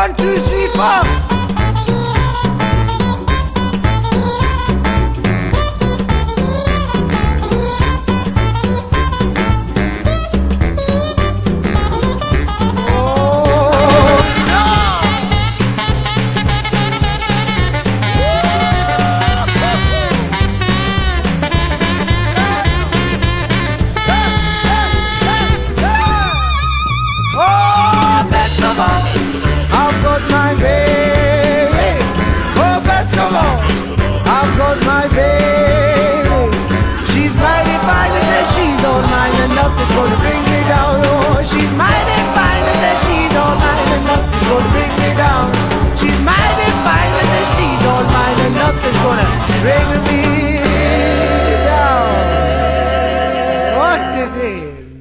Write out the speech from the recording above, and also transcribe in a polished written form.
1, 2, 3, 4. I've got my baby. She's mighty fine and says she's all mine, and nothing's gonna bring me down. Oh, she's mighty fine and says she's all mine, and nothing's gonna bring me down. She's mighty fine and says she's all mine, and nothing's gonna bring me down. What it is?